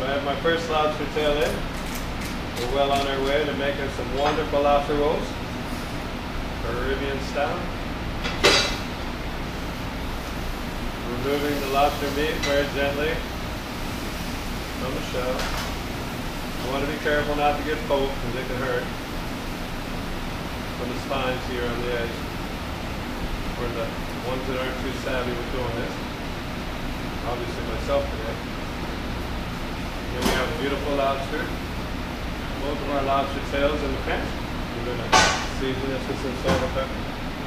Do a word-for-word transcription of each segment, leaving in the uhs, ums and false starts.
So I have my first lobster tail in. We're well on our way to making some wonderful lobster rolls, Caribbean style. Removing the lobster meat very gently from the shell. You want to be careful not to get poked because it can hurt. From the spines here on the edge, for the ones that aren't too savvy with doing this. Obviously myself today. Here we have a beautiful lobster. Both of our lobster tails in the pan. We're going to season this with some salt and pepper.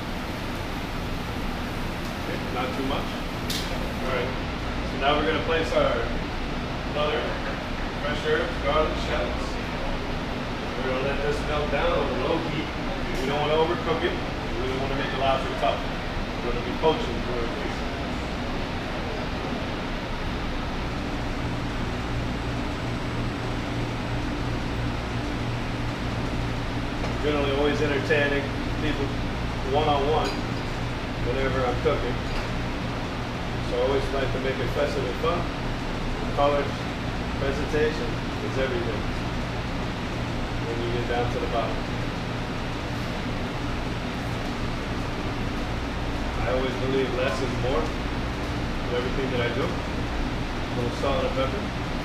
Okay, not too much. Alright, so now we're going to place our butter, fresh herbs, garlic, shallots. We're going to let this melt down on a low heat. We don't want to overcook it. We really want to make the lobster tough. We're going to be poaching for a piece. Generally always entertaining people one-on-one whenever I'm cooking. So I always like to make it festive and fun. Colors, presentation is everything when you get down to the bottom. I always believe less is more in everything that I do. A little salt and pepper.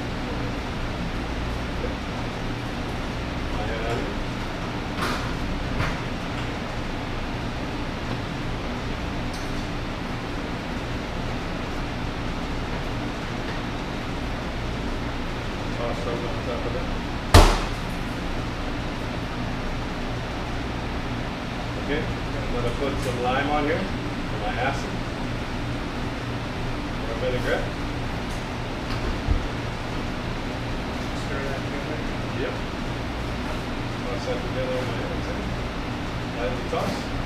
My head onion. Toss those on top of it. Okay, I'm going to put some lime on here. My acid or vinaigrette. Stir that together. Yep. Toss that together in my hands. Lightly toss.